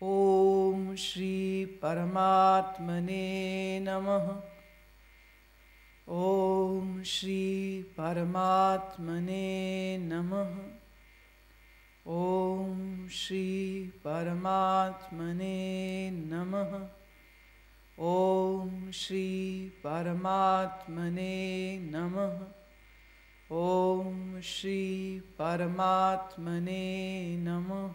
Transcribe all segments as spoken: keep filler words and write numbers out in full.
ओम श्री परमात्मने नमः। ओम श्री परमात्मने नमः। ओम श्री परमात्मने नमः। ओम श्री परमात्मने नमः। ओम श्री परमात्मने नमः।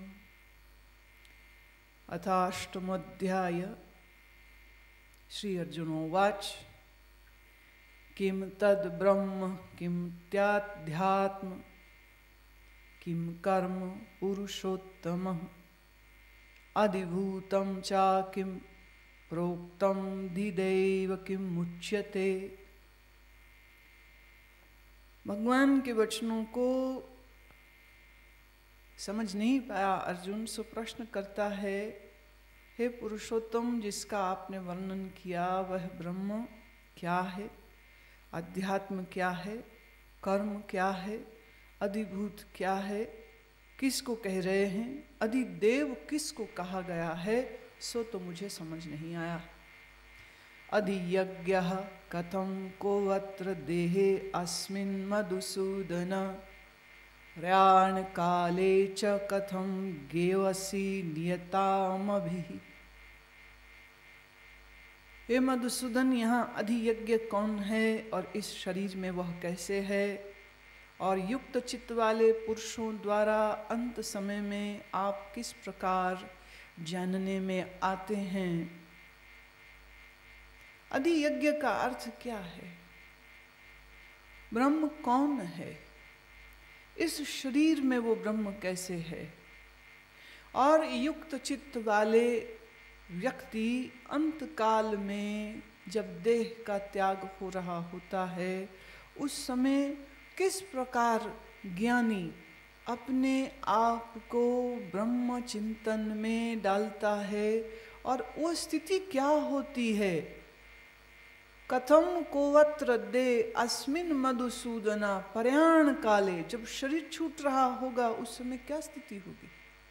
अथाष्टमोऽध्याय। श्री अर्जुनोवाच किं तद् ब्रह्म किं त्याध्यात्म किं कर्म पुरुषोत्तमः अधिभूतं च किं प्रोक्तं धिदैव किं मुच्यते। भगवान के वचनों को समझ नहीं पाया अर्जुन, सो प्रश्न करता है, हे पुरुषोत्तम, जिसका आपने वर्णन किया वह ब्रह्म क्या है, अध्यात्म क्या है, कर्म क्या है, अधिभूत क्या है, किसको कह रहे हैं, अधिदेव किसको कहा गया है, सो तो मुझे समझ नहीं आया। अधियज्ञः कथं कोऽत्र देहे अस्मिन् मधुसूदन प्रयाण काले च कथं गेवसि नियतामभिः। हे मधुसूदन, यहाँ अधियज्ञ कौन है और इस शरीर में वह कैसे है, और युक्त चित्त वाले पुरुषों द्वारा अंत समय में आप किस प्रकार जानने में आते हैं। अधियज्ञ का अर्थ क्या है, ब्रह्म कौन है, इस शरीर में वो ब्रह्म कैसे है, और युक्त चित्त वाले व्यक्ति अंत काल में जब देह का त्याग हो रहा होता है उस समय किस प्रकार ज्ञानी अपने आप को ब्रह्म चिंतन में डालता है, और वो स्थिति क्या होती है। कथम कोवत्र दे अस्मिन मधुसूदना प्रयाण काले, जब शरीर छूट रहा होगा उस समय क्या स्थिति होगी,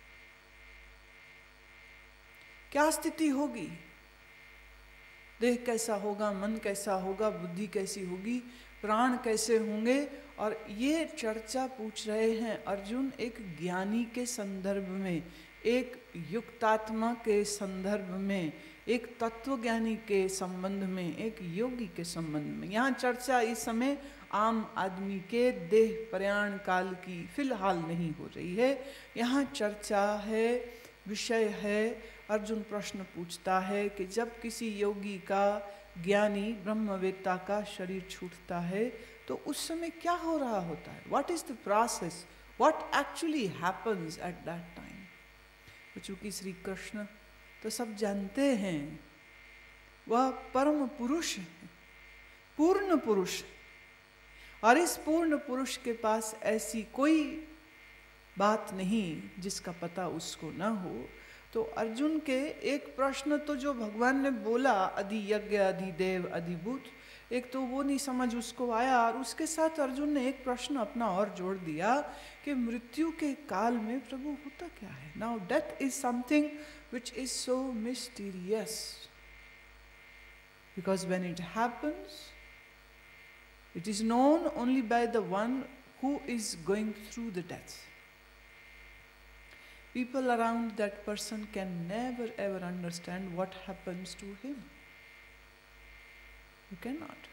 क्या स्थिति होगी, देह कैसा होगा, मन कैसा होगा, बुद्धि कैसी होगी, प्राण कैसे होंगे। और ये चर्चा पूछ रहे हैं अर्जुन एक ज्ञानी के संदर्भ में, एक युक्तात्मा के संदर्भ में, एक तत्वज्ञानी के संबंध में, एक योगी के संबंध में। यहाँ चर्चा इस समय आम आदमी के देह प्रयाण काल की फिलहाल नहीं हो रही है। यहाँ चर्चा है, विषय है, अर्जुन प्रश्न पूछता है कि जब किसी योगी का, ज्ञानी ब्रह्मवेत्ता का शरीर छूटता है तो उस समय क्या हो रहा होता है, what is the process, what actually happens at that time. तो चूंकि श्री कृष्ण तो सब जानते हैं, वह परम पुरुष है, पूर्ण पुरुष, और इस पूर्ण पुरुष के पास ऐसी कोई बात नहीं जिसका पता उसको न हो। तो अर्जुन के एक प्रश्न तो जो भगवान ने बोला, अधियज्ञ अधिदेव अधिभूत, एक तो वो नहीं समझ उसको आया, और उसके साथ अर्जुन ने एक प्रश्न अपना और जोड़ दिया कि मृत्यु के काल में प्रभु होता क्या है। Now death is something which is so mysterious, because when it happens it is known only by the one who is going through the death. People around that person can never ever understand what happens to him. You cannot.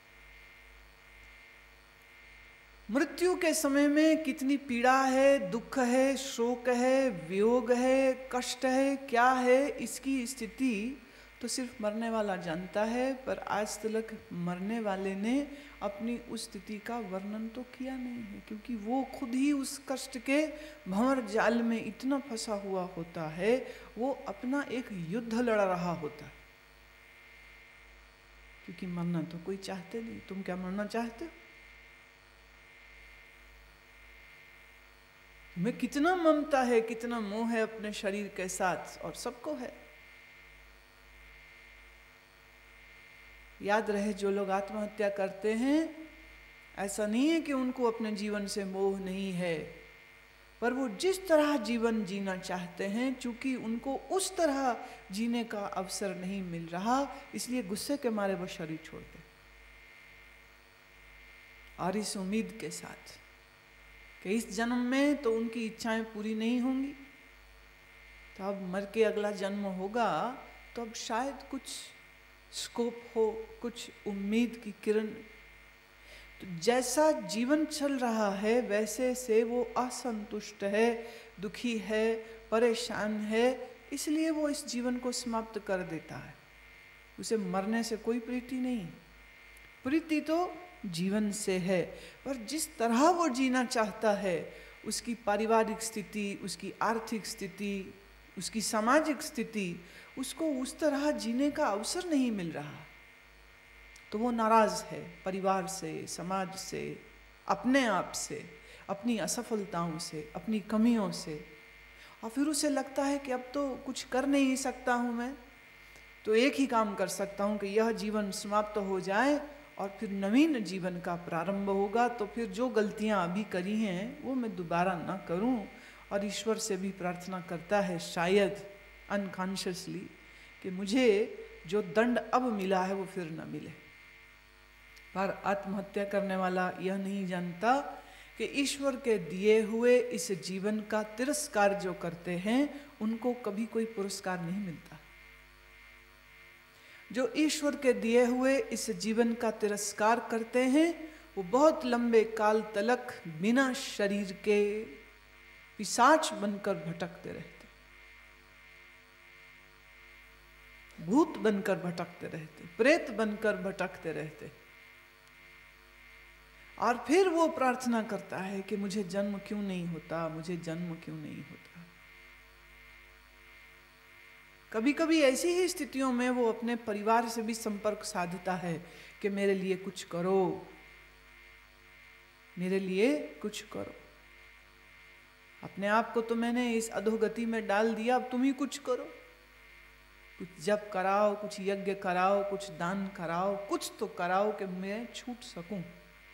मृत्यु के समय में कितनी पीड़ा है, दुख है, शोक है, वियोग है, कष्ट है, क्या है, इसकी स्थिति तो सिर्फ मरने वाला जानता है। पर आज तक मरने वाले ने अपनी उस स्थिति का वर्णन तो किया नहीं है, क्योंकि वो खुद ही उस कष्ट के भंवर जाल में इतना फंसा हुआ होता है, वो अपना एक युद्ध लड़ रहा होता है। क्योंकि मरना तो कोई चाहते नहीं। तुम क्या मरना चाहते हो? तुम्हें कितना ममता है, कितना मोह है अपने शरीर के साथ, और सबको है। याद रहे, जो लोग आत्महत्या करते हैं, ऐसा नहीं है कि उनको अपने जीवन से मोह नहीं है। पर वो जिस तरह जीवन जीना चाहते हैं, चूंकि उनको उस तरह जीने का अवसर नहीं मिल रहा, इसलिए गुस्से के मारे वो शरीर छोड़ते और इस उम्मीद के साथ कि इस जन्म में तो उनकी इच्छाएं पूरी नहीं होंगी, तो अब मर के अगला जन्म होगा तो अब शायद कुछ स्कोप हो, कुछ उम्मीद की किरण। तो जैसा जीवन चल रहा है वैसे से वो असंतुष्ट है, दुखी है, परेशान है, इसलिए वो इस जीवन को समाप्त कर देता है। उसे मरने से कोई प्रीति नहीं, प्रीति तो जीवन से है, पर जिस तरह वो जीना चाहता है, उसकी पारिवारिक स्थिति, उसकी आर्थिक स्थिति, उसकी सामाजिक स्थिति, उसको उस तरह जीने का अवसर नहीं मिल रहा, तो वो नाराज है परिवार से, समाज से, अपने आप से, अपनी असफलताओं से, अपनी कमियों से। और फिर उसे लगता है कि अब तो कुछ कर नहीं सकता हूँ मैं, तो एक ही काम कर सकता हूँ कि यह जीवन समाप्त हो जाए और फिर नवीन जीवन का प्रारंभ होगा, तो फिर जो गलतियाँ अभी करी हैं वो मैं दोबारा ना करूँ। और ईश्वर से भी प्रार्थना करता है शायद अनकॉन्शियसली कि मुझे जो दंड अब मिला है वो फिर न मिले। पर आत्महत्या करने वाला यह नहीं जानता कि ईश्वर के दिए हुए इस जीवन का तिरस्कार जो करते हैं उनको कभी कोई पुरस्कार नहीं मिलता। जो ईश्वर के दिए हुए इस जीवन का तिरस्कार करते हैं वो बहुत लंबे काल तक बिना शरीर के पिशाच बनकर भटकते रहते, भूत बनकर भटकते रहते, प्रेत बनकर भटकते रहते। और फिर वो प्रार्थना करता है कि मुझे जन्म क्यों नहीं होता, मुझे जन्म क्यों नहीं होता। कभी कभी ऐसी ही स्थितियों में वो अपने परिवार से भी संपर्क साधता है कि मेरे लिए कुछ करो, मेरे लिए कुछ करो, अपने आप को तो मैंने इस अधोगति में डाल दिया, अब तुम ही कुछ करो, कुछ जप कराओ, कुछ यज्ञ कराओ, कुछ दान कराओ, कुछ तो कराओ कि मैं छूट सकूं।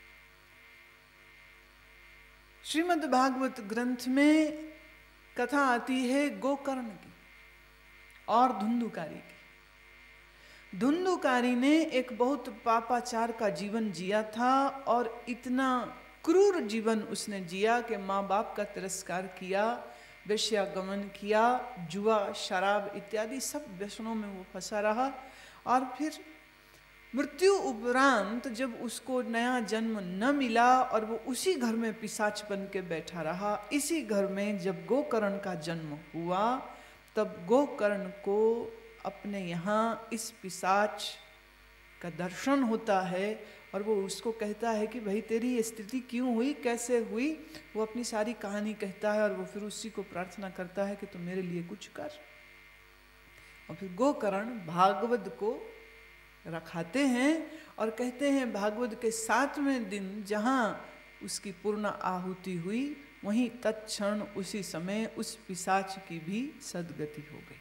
श्रीमद् भागवत ग्रंथ में कथा आती है गोकर्ण की और धुंधुकारी की। धुंधुकारी ने एक बहुत पापाचार का जीवन जिया था और इतना क्रूर जीवन उसने जिया कि माँ बाप का तिरस्कार किया, वेश्यागमन किया, जुआ, शराब इत्यादि सब व्यसनों में वो फंसा रहा। और फिर मृत्यु उपरांत जब उसको नया जन्म न मिला और वो उसी घर में पिशाच बन के बैठा रहा, इसी घर में जब गोकर्ण का जन्म हुआ तब गोकर्ण को अपने यहाँ इस पिशाच का दर्शन होता है और वो उसको कहता है कि भाई तेरी ये स्थिति क्यों हुई, कैसे हुई। वो अपनी सारी कहानी कहता है और वो फिर उसी को प्रार्थना करता है कि तुम मेरे लिए कुछ कर। और फिर गोकर्ण भागवत को रखाते हैं और कहते हैं भागवत के सातवें दिन जहाँ उसकी पूर्ण आहुति हुई वहीं तत्क्षण उसी समय उस पिशाच की भी सद्गति हो गई।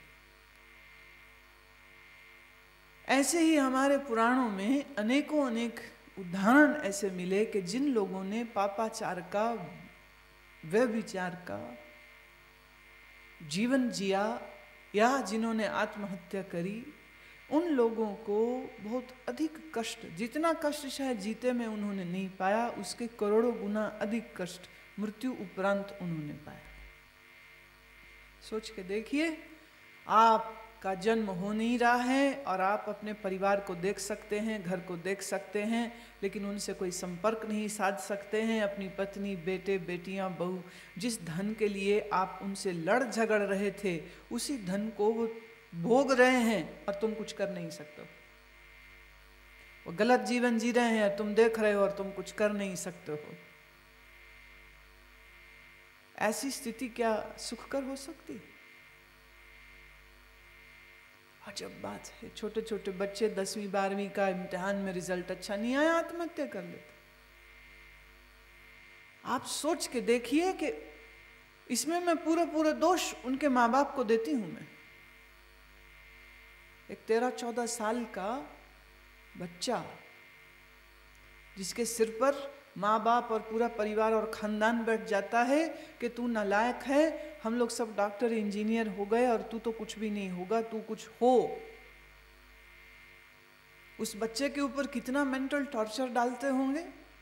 ऐसे ही हमारे पुराणों में अनेकों अनेक उदाहरण ऐसे मिले कि जिन लोगों ने पापाचार का, व्यभिचार का जीवन जिया या जिन्होंने आत्महत्या करी, उन लोगों को बहुत अधिक कष्ट, जितना कष्ट शायद जीते में उन्होंने नहीं पाया उसके करोड़ों गुना अधिक कष्ट मृत्यु उपरांत उन्होंने पाया। सोच के देखिए, आपका जन्म हो नहीं रहा है और आप अपने परिवार को देख सकते हैं, घर को देख सकते हैं, लेकिन उनसे कोई संपर्क नहीं साध सकते हैं। अपनी पत्नी, बेटे, बेटियां, बहू, जिस धन के लिए आप उनसे लड़ झगड़ रहे थे उसी धन को वो भोग रहे हैं और तुम कुछ कर नहीं सकते हो। वो गलत जीवन जी रहे हैं, तुम देख रहे हो और तुम कुछ कर नहीं सकते हो। ऐसी स्थिति क्या सुखकर हो सकती? अजब बात है। छोटे छोटे बच्चे दसवीं बारहवीं का इम्तिहान में रिजल्ट अच्छा नहीं आया, आत्महत्या कर लेते। आप सोच के देखिए कि इसमें मैं पूरा पूरा दोष उनके माँ बाप को देती हूं। मैं एक तेरह चौदह साल का बच्चा जिसके सिर पर माँ बाप और पूरा परिवार और खानदान बैठ जाता है कि तू नालायक है, हम लोग सब डॉक्टर इंजीनियर हो गए और तू तो कुछ भी नहीं होगा, तू कुछ हो। उस बच्चे के ऊपर कितना मेंटल टॉर्चर डालते होंगे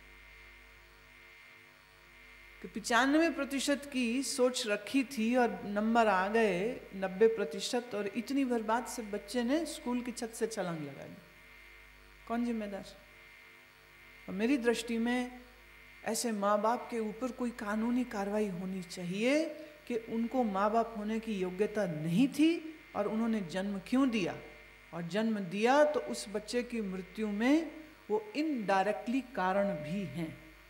कि पिचानवे प्रतिशत की सोच रखी थी और नंबर आ गए नब्बे प्रतिशत, और इतनी बर्बाद से बच्चे ने स्कूल की छत से छलांग लगा दी। कौन जिम्मेदार? और मेरी दृष्टि में ऐसे माँ बाप के ऊपर कोई कानूनी कार्रवाई होनी चाहिए कि उनको माँ बाप होने की योग्यता नहीं थी और उन्होंने जन्म क्यों दिया, और जन्म दिया तो उस बच्चे की मृत्यु में वो इनडायरेक्टली कारण भी हैं।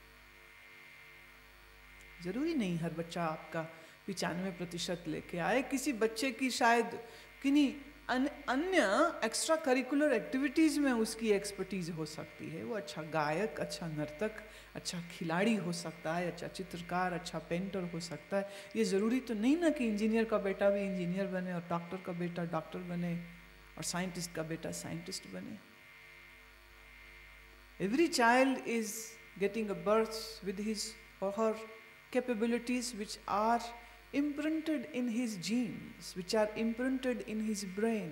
जरूरी नहीं हर बच्चा आपका पिचानवे प्रतिशत लेके आए, किसी बच्चे की शायद किन्हीं अन, अन्य एक्स्ट्रा करिकुलर एक्टिविटीज़ में उसकी एक्सपर्टीज हो सकती है। वो अच्छा गायक, अच्छा नर्तक, अच्छा खिलाड़ी हो सकता है, अच्छा चित्रकार, अच्छा पेंटर हो सकता है। ये ज़रूरी तो नहीं ना कि इंजीनियर का बेटा भी इंजीनियर बने और डॉक्टर का बेटा डॉक्टर बने और साइंटिस्ट का बेटा साइंटिस्ट बने। Every child is getting a birth with his or her capabilities which are imprinted in his genes, which are imprinted in his brain.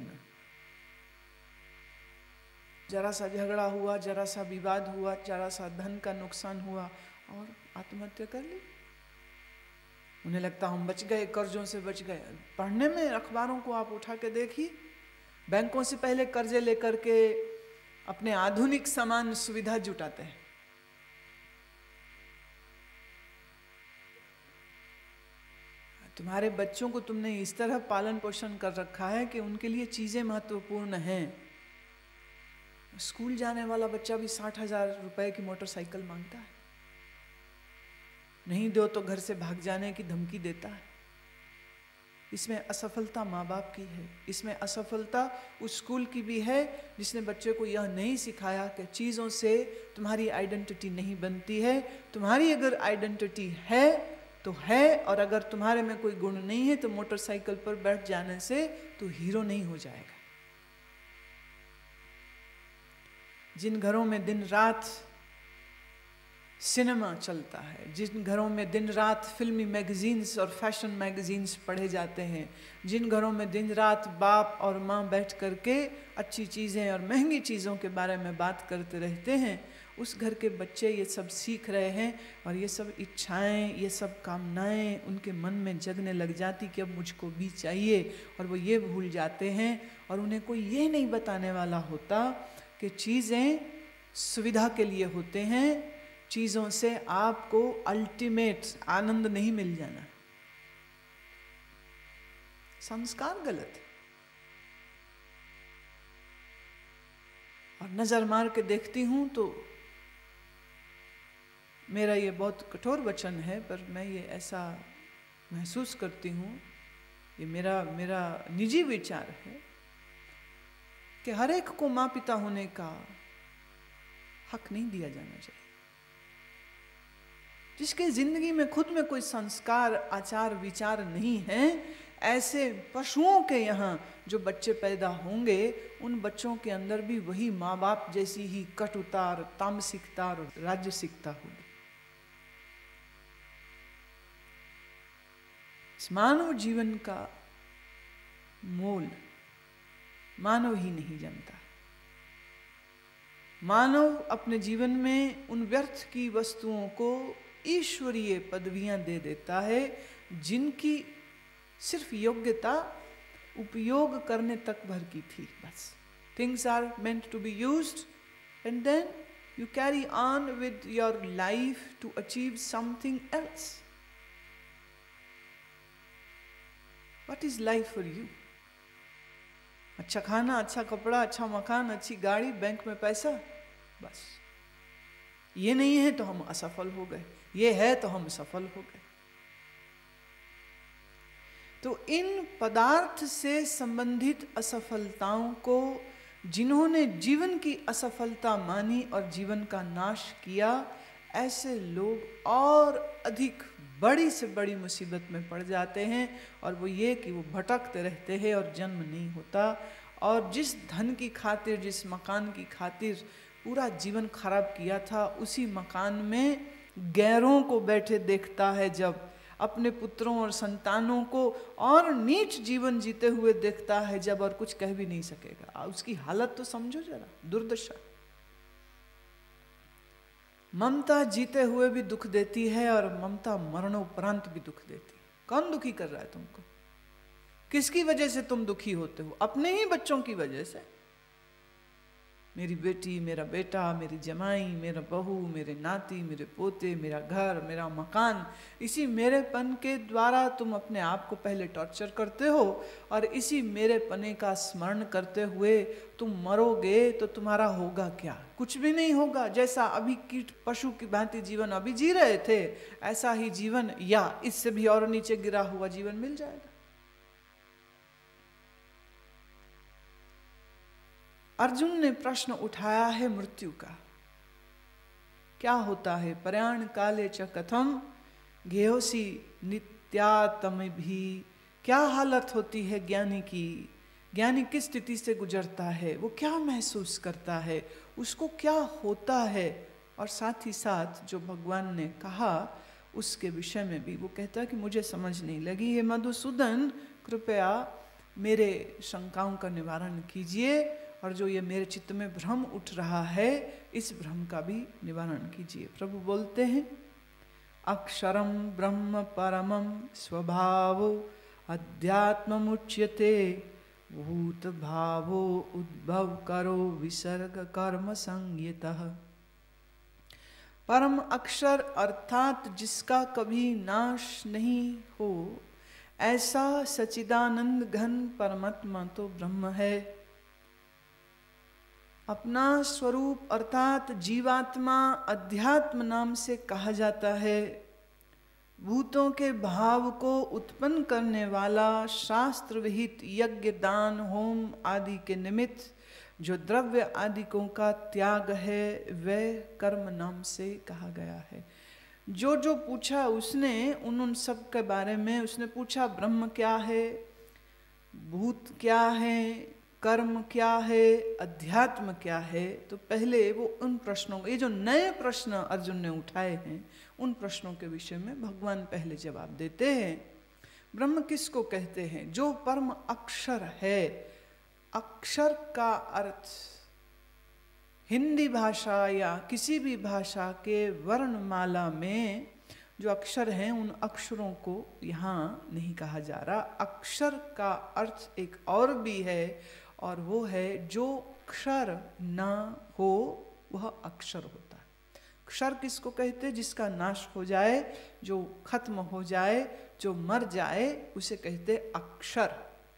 जरा सा झगड़ा हुआ, जरा सा विवाद हुआ, जरा सा धन का नुकसान हुआ और आत्महत्या कर ली। उन्हें लगता हम बच गए, कर्जों से बच गए। पढ़ने में अखबारों को आप उठा के देखिए, बैंकों से पहले कर्जे लेकर के अपने आधुनिक सामान सुविधा जुटाते हैं। तुम्हारे बच्चों को तुमने इस तरह पालन पोषण कर रखा है कि उनके लिए चीज़ें महत्वपूर्ण हैं। स्कूल जाने वाला बच्चा भी साठ हजार रुपए की मोटरसाइकिल मांगता है, नहीं दो तो घर से भाग जाने की धमकी देता है। इसमें असफलता माँ बाप की है, इसमें असफलता उस स्कूल की भी है जिसने बच्चे को यह नहीं सिखाया कि चीज़ों से तुम्हारी आइडेंटिटी नहीं बनती है। तुम्हारी अगर आइडेंटिटी है तो है, और अगर तुम्हारे में कोई गुण नहीं है तो मोटरसाइकिल पर बैठ जाने से तू हीरो नहीं हो जाएगा। जिन घरों में दिन रात सिनेमा चलता है, जिन घरों में दिन रात फिल्मी मैगजीन्स और फैशन मैगजीन्स पढ़े जाते हैं, जिन घरों में दिन रात बाप और माँ बैठ करके अच्छी चीज़ें और महंगी चीज़ों के बारे में बात करते रहते हैं, उस घर के बच्चे ये सब सीख रहे हैं और ये सब इच्छाएं, ये सब कामनाएं उनके मन में जगने लग जाती कि अब मुझको भी चाहिए, और वो ये भूल जाते हैं और उन्हें कोई ये नहीं बताने वाला होता कि चीज़ें सुविधा के लिए होते हैं, चीज़ों से आपको अल्टीमेट आनंद नहीं मिल जाना। संस्कार गलत है। और नज़र मार के देखती हूँ तो मेरा ये बहुत कठोर वचन है, पर मैं ये ऐसा महसूस करती हूँ, ये मेरा मेरा निजी विचार है कि हर एक को माँ पिता होने का हक नहीं दिया जाना चाहिए। जिसके जिंदगी में खुद में कोई संस्कार, आचार, विचार नहीं है, ऐसे पशुओं के यहाँ जो बच्चे पैदा होंगे, उन बच्चों के अंदर भी वही माँ बाप जैसी ही कटुता और तामसिकता और राज्यसिकता होगी। मानव जीवन का मोल मानव ही नहीं जानता। मानव अपने जीवन में उन व्यर्थ की वस्तुओं को ईश्वरीय पदवियां दे देता है, जिनकी सिर्फ योग्यता उपयोग करने तक भर की थी। बस things are meant to be used and then you carry on with your life to achieve something else. What is life for you? अच्छा खाना, अच्छा कपड़ा, अच्छा मकान, अच्छी गाड़ी, बैंक में पैसा, बस। ये नहीं है तो हम असफल हो गए, ये है तो हम सफल हो गए। तो इन पदार्थ से संबंधित असफलताओं को जिन्होंने जीवन की असफलता मानी और जीवन का नाश किया, ऐसे लोग और अधिक बड़ी से बड़ी मुसीबत में पड़ जाते हैं। और वो ये कि वो भटकते रहते हैं और जन्म नहीं होता। और जिस धन की खातिर, जिस मकान की खातिर पूरा जीवन खराब किया था, उसी मकान में गैरों को बैठे देखता है, जब अपने पुत्रों और संतानों को और नीच जीवन जीते हुए देखता है जब, और कुछ कह भी नहीं सकेगा। उसकी हालत तो समझो जरा, दुर्दशा। ममता जीते हुए भी दुख देती है और ममता मरणोपरांत भी दुख देती है। कौन दुखी कर रहा है तुमको? किसकी वजह से तुम दुखी होते हो? अपने ही बच्चों की वजह से। मेरी बेटी, मेरा बेटा, मेरी जमाई, मेरा बहू, मेरे नाती, मेरे पोते, मेरा घर, मेरा मकान, इसी मेरेपन के द्वारा तुम अपने आप को पहले टॉर्चर करते हो, और इसी मेरेपने का स्मरण करते हुए तुम मरोगे तो तुम्हारा होगा क्या? कुछ भी नहीं होगा। जैसा अभी कीट पशु की भांति जीवन अभी जी रहे थे, ऐसा ही जीवन या इससे भी और नीचे गिरा हुआ जीवन मिल जाएगा। अर्जुन ने प्रश्न उठाया है मृत्यु का। क्या होता है? प्रयाण काले च कथम घेयोसी नित्यातम भी। क्या हालत होती है ज्ञानी की? ज्ञानी किस स्थिति से गुजरता है? वो क्या महसूस करता है? उसको क्या होता है? और साथ ही साथ जो भगवान ने कहा उसके विषय में भी वो कहता है कि मुझे समझ नहीं लगी। हे मधुसूदन, कृपया मेरे शंकाओं का निवारण कीजिए, और जो ये मेरे चित्त में भ्रम उठ रहा है, इस भ्रम का भी निवारण कीजिए। प्रभु बोलते हैं, अक्षरम ब्रह्म परमं स्वभावो अध्यात्ममुच्यते भूत भावो उद्भव करो विसर्ग कर्म संयतः। परम अक्षर अर्थात जिसका कभी नाश नहीं हो, ऐसा सचिदानंद घन परमात्मा तो ब्रह्म है। अपना स्वरूप अर्थात जीवात्मा अध्यात्म नाम से कहा जाता है। भूतों के भाव को उत्पन्न करने वाला शास्त्र विहित यज्ञ, दान, होम आदि के निमित्त जो द्रव्य आदिकों का त्याग है, वह कर्म नाम से कहा गया है। जो जो पूछा उसने उन उन सब के बारे में उसने पूछा, ब्रह्म क्या है, भूत क्या है, कर्म क्या है, अध्यात्म क्या है। तो पहले वो उन प्रश्नों, ये जो नए प्रश्न अर्जुन ने उठाए हैं, उन प्रश्नों के विषय में भगवान पहले जवाब देते हैं। ब्रह्म किसको कहते हैं? जो परम अक्षर है। अक्षर का अर्थ हिंदी भाषा या किसी भी भाषा के वर्णमाला में जो अक्षर हैं, उन अक्षरों को यहाँ नहीं कहा जा रहा। अक्षर का अर्थ एक और भी है, और वो है जो क्षर ना हो वह अक्षर होता है। क्षर किसको कहते हैं? जिसका नाश हो जाए, जो खत्म हो जाए, जो मर जाए, उसे कहते अक्षर।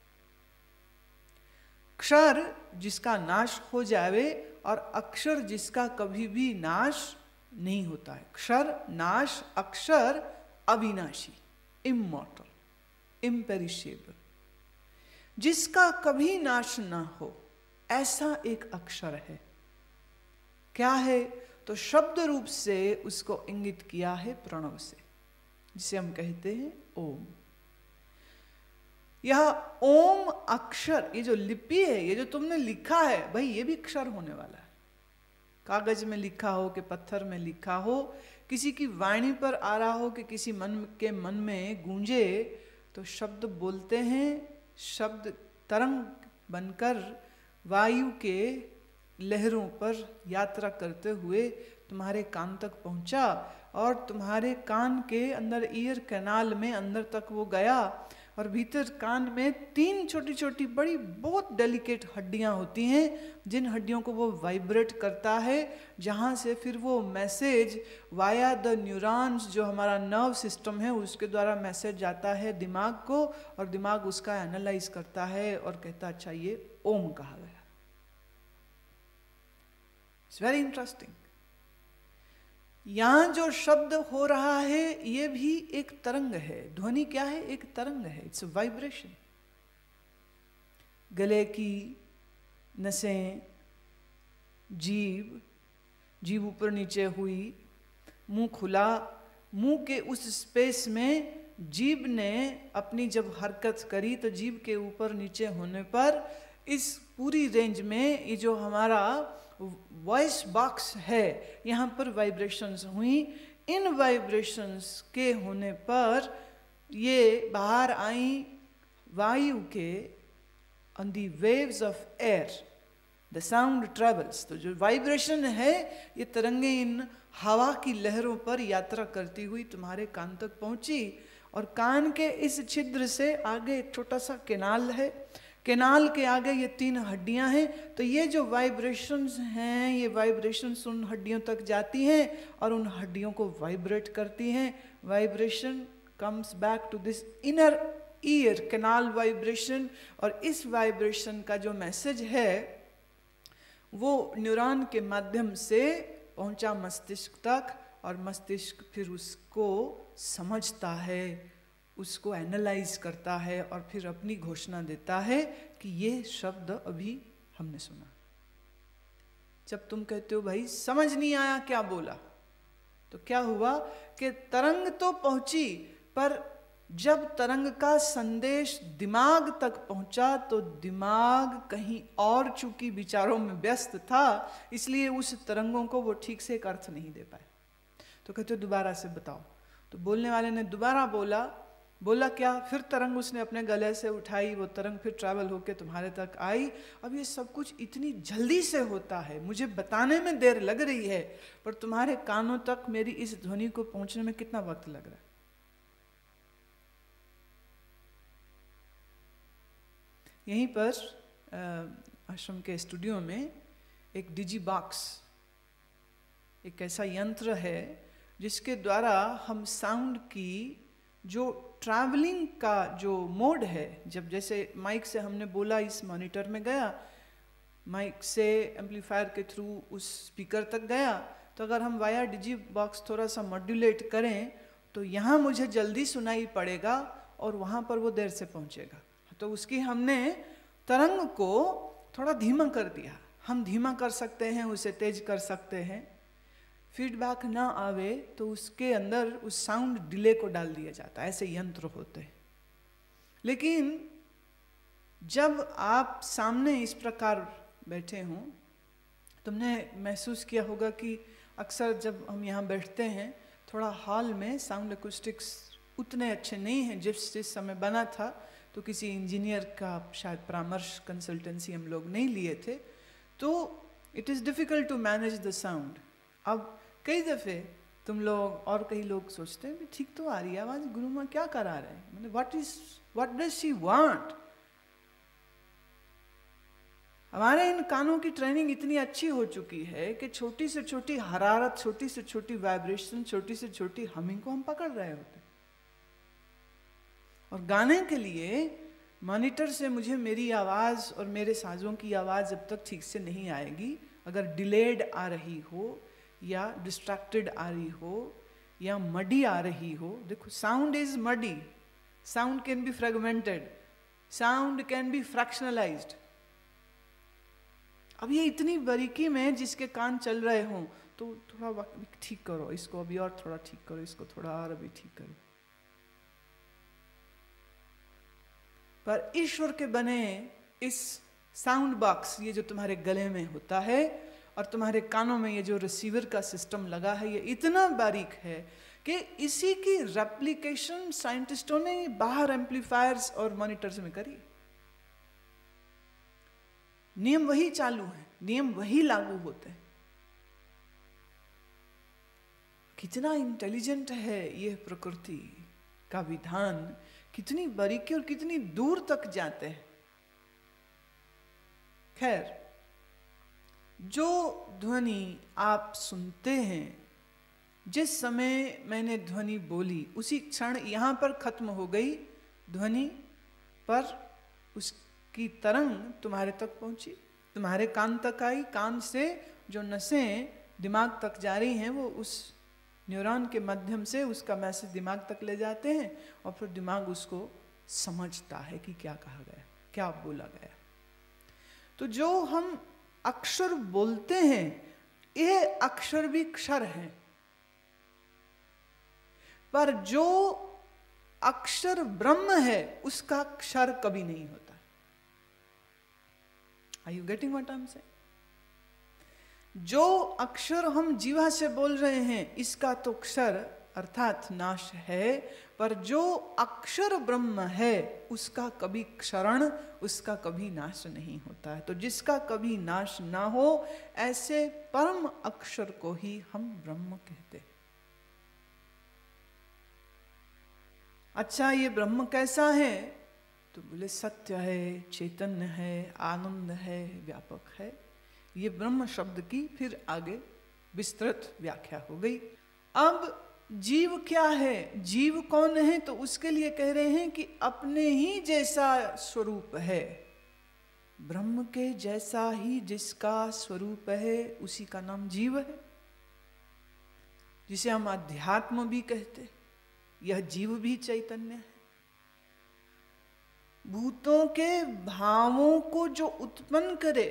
क्षर जिसका नाश हो जाए और अक्षर जिसका कभी भी नाश नहीं होता है। क्षर नाश, अक्षर अविनाशी, इमॉर्टल, इम्पेरिशेबल, जिसका कभी नाश ना हो, ऐसा एक अक्षर है। क्या है? तो शब्द रूप से उसको इंगित किया है प्रणव से, जिसे हम कहते हैं ओम। यह ओम अक्षर, ये जो लिपि है, ये जो तुमने लिखा है, भाई ये भी अक्षर होने वाला है। कागज में लिखा हो कि पत्थर में लिखा हो, किसी की वाणी पर आ रहा हो कि किसी मन के मन में गूंजे, तो शब्द बोलते हैं। शब्द तरंग बनकर वायु के लहरों पर यात्रा करते हुए तुम्हारे कान तक पहुंचा, और तुम्हारे कान के अंदर ईयर कैनाल में अंदर तक वो गया, और भीतर कान में तीन छोटी छोटी बड़ी बहुत डेलिकेट हड्डियां होती हैं, जिन हड्डियों को वो वाइब्रेट करता है, जहां से फिर वो मैसेज वाया द न्यूरॉन्स, जो हमारा नर्व सिस्टम है, उसके द्वारा मैसेज जाता है दिमाग को, और दिमाग उसका एनालाइज करता है और कहता अच्छा ये ओम कहा गया। It's very interesting. यहां जो शब्द हो रहा है ये भी एक तरंग है। ध्वनि क्या है? एक तरंग है। It's vibration. गले की नसें, जीभ, जीभ ऊपर नीचे हुई, मुंह खुला, मुंह के उस स्पेस में जीभ ने अपनी जब हरकत करी, तो जीभ के ऊपर नीचे होने पर इस पूरी रेंज में ये जो हमारा वॉइस बॉक्स है, यहाँ पर वाइब्रेशंस हुई। इन वाइब्रेशंस के होने पर ये बाहर आई वायु के, on the waves of air the sound travels. तो जो वाइब्रेशन है, ये तरंगे इन हवा की लहरों पर यात्रा करती हुई तुम्हारे कान तक पहुंची, और कान के इस छिद्र से आगे एक छोटा सा केनाल है, केनाल के आगे ये तीन हड्डियां हैं। तो ये जो वाइब्रेशंस हैं, ये वाइब्रेशंस उन हड्डियों तक जाती हैं और उन हड्डियों को वाइब्रेट करती हैं। Vibration comes back to this inner ear, canal vibration, और इस वाइब्रेशन का जो मैसेज है वो न्यूरॉन के माध्यम से पहुंचा मस्तिष्क तक, और मस्तिष्क फिर उसको समझता है, उसको एनालाइज करता है, और फिर अपनी घोषणा देता है कि ये शब्द अभी हमने सुना। जब तुम कहते हो भाई समझ नहीं आया क्या बोला, तो क्या हुआ कि तरंग तो पहुंची, पर जब तरंग का संदेश दिमाग तक पहुंचा तो दिमाग कहीं और चूंकि विचारों में व्यस्त था, इसलिए उस तरंगों को वो ठीक से एक अर्थ नहीं दे पाए। तो कहते दोबारा से बताओ। तो बोलने वाले ने दोबारा बोला। बोला क्या? फिर तरंग उसने अपने गले से उठाई, वो तरंग फिर ट्रैवल होके तुम्हारे तक आई। अब ये सब कुछ इतनी जल्दी से होता है, मुझे बताने में देर लग रही है, पर तुम्हारे कानों तक मेरी इस ध्वनि को पहुंचने में कितना वक्त लग रहा है? यहीं पर आश्रम के स्टूडियो में एक डिजी बॉक्स, एक ऐसा यंत्र है जिसके द्वारा हम साउंड की जो ट्रैवलिंग का जो मोड है, जब जैसे माइक से हमने बोला इस मॉनिटर में गया, माइक से एम्पलीफायर के थ्रू उस स्पीकर तक गया, तो अगर हम वाया डिजी बॉक्स थोड़ा सा मॉड्यूलेट करें तो यहाँ मुझे जल्दी सुनाई पड़ेगा और वहाँ पर वो देर से पहुँचेगा। तो उसकी हमने तरंग को थोड़ा धीमा कर दिया। हम धीमा कर सकते हैं, उसे तेज कर सकते हैं। फीडबैक ना आवे तो उसके अंदर उस साउंड डिले को डाल दिया जाता है। ऐसे यंत्र होते हैं। लेकिन जब आप सामने इस प्रकार बैठे हों, तुमने महसूस किया होगा कि अक्सर जब हम यहाँ बैठते हैं, थोड़ा हॉल में साउंड एक्यूस्टिक्स उतने अच्छे नहीं हैं जिस जिस समय बना था। तो किसी इंजीनियर का शायद परामर्श, कंसल्टेंसी हम लोग नहीं लिए थे, तो it is difficult to manage the sound. अब कई दफ़े तुम लोग और कई लोग सोचते हैं ठीक तो आ रही है आवाज़, गुरु माँ क्या करा रहे हैं, मतलब what is what does she want. हमारे इन कानों की ट्रेनिंग इतनी अच्छी हो चुकी है कि छोटी से छोटी हरारत, छोटी से छोटी वाइब्रेशन, छोटी से छोटी हमिंग को हम पकड़ रहे होते हैं। और गाने के लिए मॉनिटर से मुझे मेरी आवाज़ और मेरे साजों की आवाज़ जब तक ठीक से नहीं आएगी, अगर डिलेड आ रही हो या डिस्ट्रैक्टेड आ रही हो या मडी आ रही हो। देखो, sound is muddy, sound can be fragmented, sound can be fractionalised. अब ये इतनी बारीकी में जिसके कान चल रहे हों, तो थोड़ा वक्त ठीक करो, इसको अभी और थोड़ा ठीक करो, इसको थोड़ा और अभी ठीक करो। पर ईश्वर के बने इस साउंड बॉक्स, ये जो तुम्हारे गले में होता है और तुम्हारे कानों में ये जो रिसीवर का सिस्टम लगा है, ये इतना बारीक है कि इसी की रेप्लिकेशन साइंटिस्टों ने बाहर एम्पलीफायर्स और मॉनिटर्स में करी। नियम वही चालू है, नियम वही लागू होते हैं। कितना इंटेलिजेंट है ये प्रकृति का विधान, कितनी बारीकी और कितनी दूर तक जाते हैं। खैर, जो ध्वनि आप सुनते हैं, जिस समय मैंने ध्वनि बोली उसी क्षण यहाँ पर खत्म हो गई ध्वनि, पर उसकी तरंग तुम्हारे तक पहुंची, तुम्हारे कान तक आई। कान से जो नसें दिमाग तक जा रही हैं, वो उस न्यूरॉन के माध्यम से उसका मैसेज दिमाग तक ले जाते हैं और फिर दिमाग उसको समझता है कि क्या कहा गया, क्या बोला गया। तो जो हम अक्षर बोलते हैं, ये अक्षर भी क्षर हैं, पर जो अक्षर ब्रह्म है उसका क्षर कभी नहीं होता। Are you getting what I am saying? जो अक्षर हम जीवा से बोल रहे हैं इसका तो क्षर अर्थात नाश है, पर जो अक्षर ब्रह्म है उसका कभी क्षरण, उसका कभी नाश नहीं होता है। तो जिसका कभी नाश ना हो ऐसे परम अक्षर को ही हम ब्रह्म कहते हैं। अच्छा, ये ब्रह्म कैसा है? तो बोले सत्य है, चैतन्य है, आनंद है, व्यापक है। ये ब्रह्म शब्द की फिर आगे विस्तृत व्याख्या हो गई। अब जीव क्या है, जीव कौन है? तो उसके लिए कह रहे हैं कि अपने ही जैसा स्वरूप है, ब्रह्म के जैसा ही जिसका स्वरूप है उसी का नाम जीव है, जिसे हम अध्यात्म भी कहते। यह जीव भी चैतन्य है। भूतों के भावों को जो उत्पन्न करे,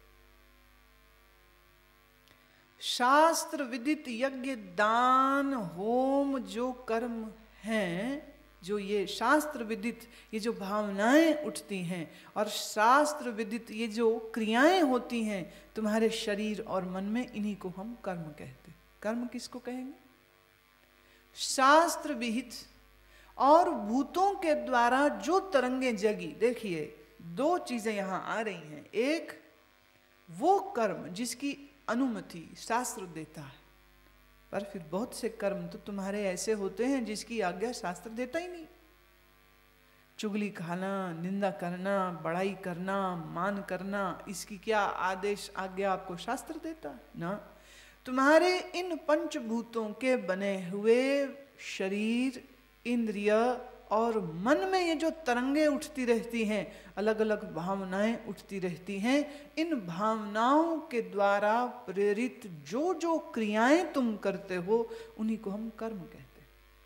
शास्त्र विदित यज्ञ दान होम जो कर्म हैं, जो ये शास्त्र विदित ये जो भावनाएं उठती हैं और शास्त्र विदित ये जो क्रियाएं होती हैं तुम्हारे शरीर और मन में, इन्हीं को हम कर्म कहते। कर्म किसको कहेंगे? शास्त्र विहित और भूतों के द्वारा जो तरंगें जगी। देखिए दो चीजें यहां आ रही हैं। एक वो कर्म जिसकी अनुमति शास्त्र देता है, पर फिर बहुत से कर्म तो तुम्हारे ऐसे होते हैं जिसकी आज्ञा शास्त्र देता ही नहीं। चुगली खाना, निंदा करना, बड़ाई करना, मान करना, इसकी क्या आदेश आज्ञा आपको शास्त्र देता है? ना। तुम्हारे इन पंचभूतों के बने हुए शरीर, इंद्रिय और मन में ये जो तरंगे उठती रहती हैं, अलग अलग भावनाएं उठती रहती हैं, इन भावनाओं के द्वारा प्रेरित जो जो क्रियाएं तुम करते हो उन्हीं को हम कर्म कहते हैं।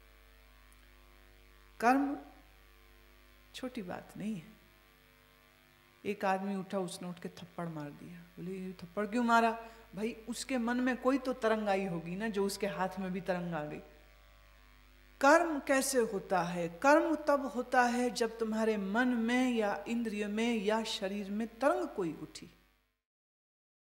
कर्म छोटी बात नहीं है। एक आदमी उठा, उसने उठ के थप्पड़ मार दिया। बोले थप्पड़ क्यों मारा? भाई उसके मन में कोई तो तरंग आई होगी ना, जो उसके हाथ में भी तरंग आ गई। कर्म कैसे होता है? कर्म तब होता है जब तुम्हारे मन में या इंद्रिय में या शरीर में तरंग कोई उठी।